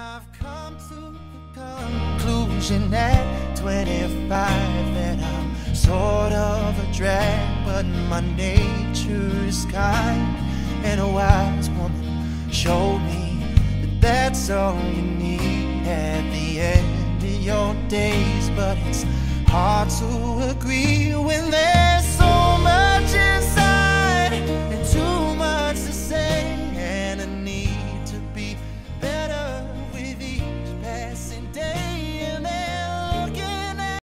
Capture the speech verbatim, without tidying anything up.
I've come to the conclusion at twenty-five that I'm sort of a drag, but my nature is kind, and a wise woman showed me that that's all you need at the end of your days. But it's hard to agree when there's